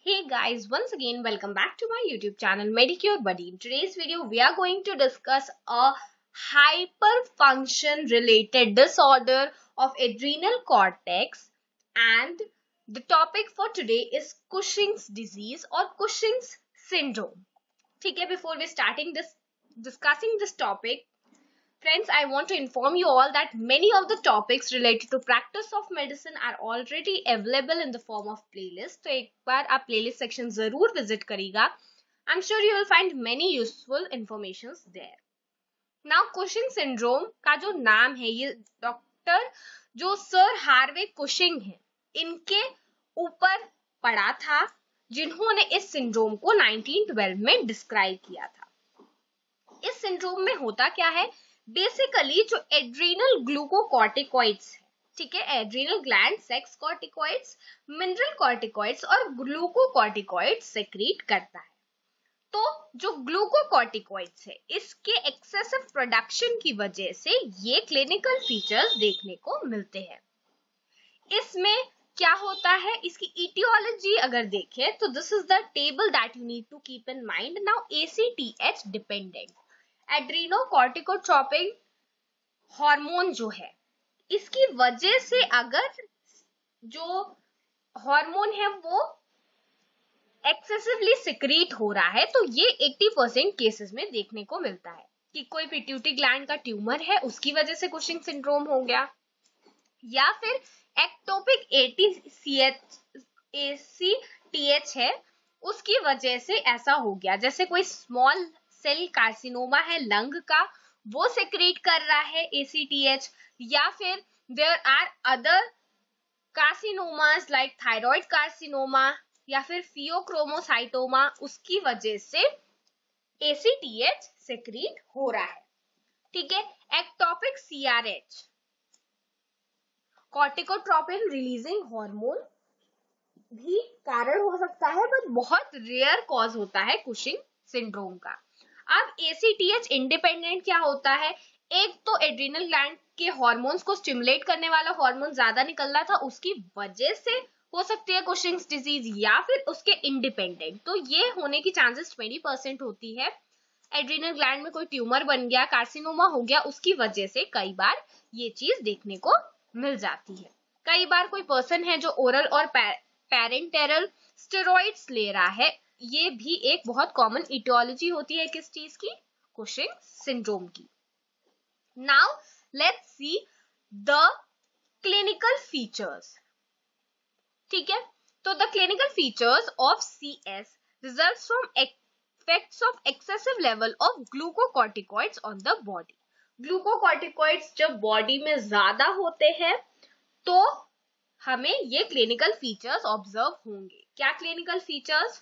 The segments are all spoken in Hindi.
Hey guys, once again welcome back to my YouTube channel Medicure Buddy. In today's video we are going to discuss a hyperfunction related disorder of adrenal cortex, and the topic for today is Cushing's disease or Cushing's syndrome. ठीक है, before we starting discussing this topic, friends, I want to inform you all that many of the topics related to practice of medicine are already available in the form of playlist. तो एक बार आप playlist section जरूर visit करिएगा. I'm sure you will find many useful informations there. Now, Cushing syndrome का जो नाम है, ये डॉक्टर जो सर हार्वे कुशिंग है, इनके ऊपर पड़ा था, जिन्होंने इस सिंड्रोम को 1912 में डिस्क्राइब किया था. इस सिंड्रोम में होता क्या है, बेसिकली जो एड्रीनल ग्लूकोकॉर्टिकॉइड्स है, ठीक है, adrenal gland sex corticoids, mineral corticoids और ग्लूकोकॉर्टिकॉइड्स सेक्रीट करता है. तो जो ग्लूकोकॉर्टिकॉइड्स है, इसके एक्सेसिव प्रोडक्शन की वजह से ये क्लिनिकल फीचर्स देखने को मिलते हैं. इसमें क्या होता है, इसकी ईटियोलॉजी अगर देखें तो this is the table that you need to keep in mind. Now ACTH dependent adrenocorticotropic hormone जो है, इसकी वजह से अगर जो हार्मोन है वो एक्सेसिवली सिक्रीट हो रहा है, तो ये 80% केसेस में देखने को मिलता है कि कोई पिट्यूटरी ग्लैंड का ट्यूमर है, उसकी वजह से कुशिंग सिंड्रोम हो गया, या फिर एक्टोपिक ACTH है, उसकी वजह से ऐसा हो गया. जैसे कोई स्मॉल सेल कार्सिनोमा है लंग का, वो सेक्रेट कर रहा है ACTH, या फिर there are other carcinomas like thyroid carcinoma या फिर फियोक्रोमोसाइटोमा, उसकी वजह से ACTH सेक्रेट हो रहा है. ठीक है, ectopic CRH corticotropin releasing hormone भी कारण हो सकता है, बट बहुत रेयर कॉज होता है कुशिंग सिंड्रोम का. अब ACTH इंडिपेंडेंट क्या होता है, एक तो एड्रिनल ग्लैंड के हार्मोन्स को स्टिमुलेट करने वाला हार्मोन ज्यादा निकल रहा था, उसकी वजह से हो सकती है कुशिंग्स डिजीज, या फिर उसके इंडिपेंडेंट. तो ये होने की चांसेस 20% होती है. एड्रिनल ग्लैंड में कोई ट्यूमर बन गया, कार्सिनोमा हो गया, उसकी वजह से कई बार ये चीज देखने को मिल जाती है. कई बार कोई पर्सन है जो ओरल और पैरेंटेरल स्टेरॉइड्स ले रहा है, ये भी एक बहुत कॉमन इटियोलॉजी होती है किस चीज की, कुशिंग सिंड्रोम की. Now let's see the clinical features. ठीक है, तो the clinical features of CS results from effects of excessive level of glucocorticoids on the body. Glucocorticoids जब बॉडी में ज्यादा होते हैं तो हमें ये क्लिनिकल फीचर्स ऑब्जर्व होंगे. क्या clinical features,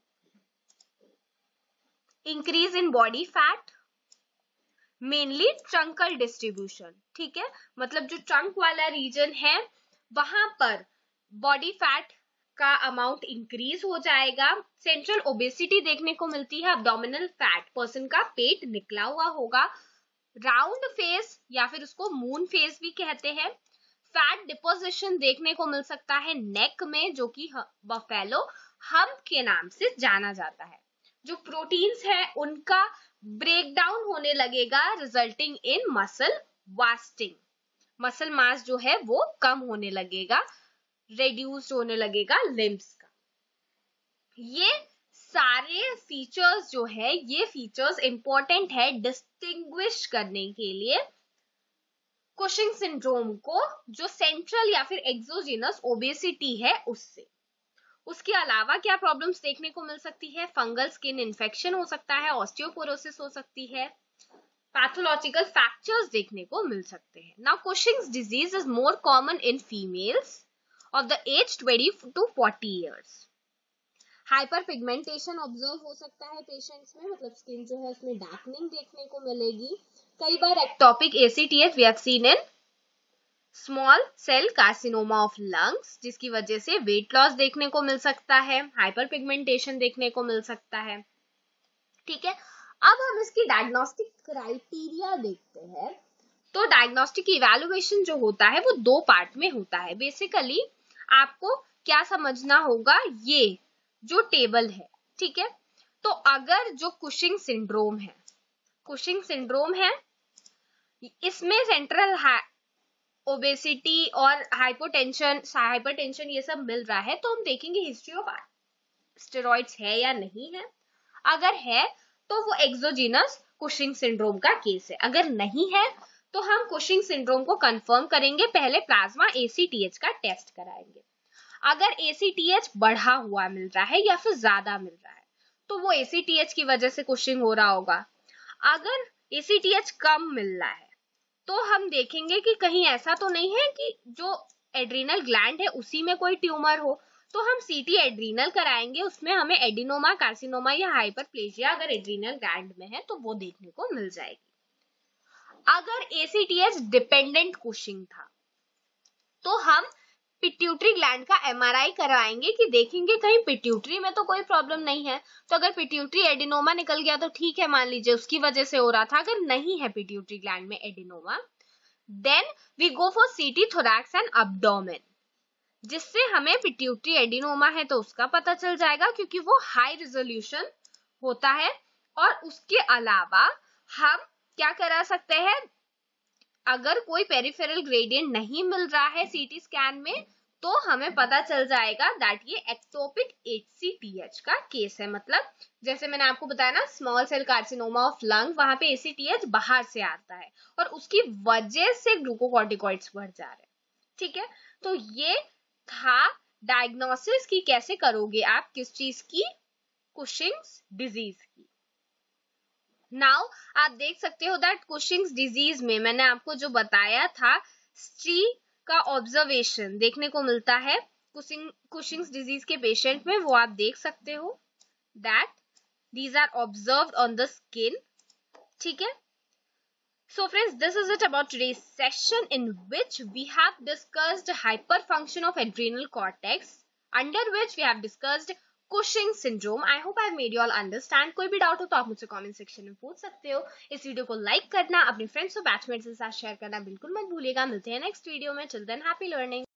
increase in body fat, mainly truncal distribution. ठीक है, मतलब जो ट्रंक वाला रीजन है वहां पर बॉडी फैट का अमाउंट इंक्रीज हो जाएगा. सेंट्रल ओबेसिटी देखने को मिलती है, अब्डोमिनल फैट, पर्सन का पेट निकला हुआ होगा, राउंड फेस या फिर उसको मून फेस भी कहते हैं. फैट डिपोजिशन देखने को मिल सकता है नेक में, जो कि बफेलो हम्प के नाम से जाना जाता है. जो प्रोटीन्स है उनका ब्रेकडाउन होने लगेगा, resulting in muscle wasting. Muscle mass जो है वो कम होने लगेगा, रेड्यूस्ड होने लगेगा लिम्स का. ये सारे फीचर्स जो है, ये फीचर्स इंपॉर्टेंट है डिस्टिंग्विश करने के लिए कुशिंग सिंड्रोम को जो सेंट्रल या फिर एक्सोजीनस ओबेसिटी है उससे. उसके अलावा क्या प्रॉब्लम्स देखने को मिल सकती है, फंगल स्किन इन्फेक्शन हो सकता है, ऑस्टियोपोरोसिस हो सकती है, पैथोलॉजिकल फ्रैक्चर्स देखने को मिल सकते हैं. Now Cushing's disease is more common in females of the age 20 to 40 years. Hyper pigmentation observe हो सकता है पेशेंट्स में, मतलब स्किन जो है उसमें डार्कनिंग देखने को मिलेगी. कई बार ectopic ACTH we have seen in small cell carcinoma of lungs, जिसकी वजह से वेट लॉस देखने को मिल सकता है, हाइपर पिगमेंटेशन देखने को मिल सकता है. ठीक है, अब हम इसकी डायग्नोस्टिक क्राइटेरिया देखते हैं. तो डायग्नोस्टिक इवैल्यूएशन जो होता है वो 2 पार्ट में होता है. बेसिकली आपको क्या समझना होगा, ये जो टेबल है, ठीक है। तो अगर जो कुशिंग सिंड्रोम है, इसमें सेंट्रल ओबेसिटी और हाइपरटेंशन ये सब मिल रहा है, तो हम देखेंगे हिस्ट्री ऑफ स्टेरॉइड्स है या नहीं है। अगर है तो वो एक्सोजीनस कुशिंग सिंड्रोम का केस है। अगर नहीं है तो हम कुशिंग सिंड्रोम को कंफर्म करेंगे, पहले प्लाज्मा ACTH का टेस्ट कराएंगे। अगर ACTH बढ़ा हुआ मिल रहा है या फिर ज्यादा मिल रहा है तो वो ACTH की वजह से कुशिंग हो रहा होगा। अगर ACTH कम मिल रहा है तो हम देखेंगे कि कहीं ऐसा तो नहीं है कि जो एड्रीनल ग्लैंड है उसी में कोई ट्यूमर हो, तो हम CT एड्रीनल कराएंगे, उसमें हमें एडिनोमा, कार्सिनोमा या हाइपरप्लेजिया अगर एड्रीनल ग्लैंड में है तो वो देखने को मिल जाएगी। अगर ACTH डिपेंडेंट कुशिंग था तो हम पिट्यूटरी ग्लैंड का MRI कराएंगे कि देखेंगे कहीं पिट्यूटरी में तो कोई प्रॉब्लम नहीं है। तो अगर पिट्यूटरी एडिनोमा निकल गया तो ठीक है, मान लीजिए उसकी वजह से हो रहा था। अगर नहीं है पिट्यूटरी ग्लैंड में adenoma, then we go for CT thorax and abdomen, जिससे हमें पिट्यूटरी एडिनोमा है तो उसका पता चल जाएगा क्योंकि वो हाई रेजोल्यूशन होता है। और उसके अलावा हम क्या करा सकते हैं, अगर कोई पेरिफेरल ग्रेडियंट नहीं मिल रहा है CT स्कैन में तो हमें पता चल जाएगा दैट ये एक्टोपिक HCTH का केस है। मतलब जैसे मैंने आपको बताया ना, small cell carcinoma of lung, वहां पे ACTH बाहर से आता है और उसकी वजह से ग्लूकोकॉर्टिकॉइड्स बढ़ जा रहे हैं, ठीक है। तो ये था डायग्नोसिस की कैसे करोगे आप किस चीज की, कुशिंग्स डिजीज की। नाउ आप देख सकते हो दैट कुशिंग्स डिजीज में मैंने आपको जो बताया था, स्ट्री का ऑब्जर्वेशन देखने को मिलता है कुशिंग्स डिजीज के पेशेंट में, वो आप देख सकते हो that these are observed on the skin, ठीक है। So friends, this is it about today's session in which we have discussed hyperfunction of adrenal cortex, under which we have discussed Cushing syndrome. I hope I have made you all understand. कोई भी डाउट हो तो आप मुझसे कमेंट सेक्शन में पूछ सकते हो। इस वीडियो को लाइक करना, अपने फ्रेंड्स और बैचमेट्स के साथ शेयर करना बिल्कुल मत भूलिएगा। मिलते हैं नेक्स्ट वीडियो में। Till then happy learning.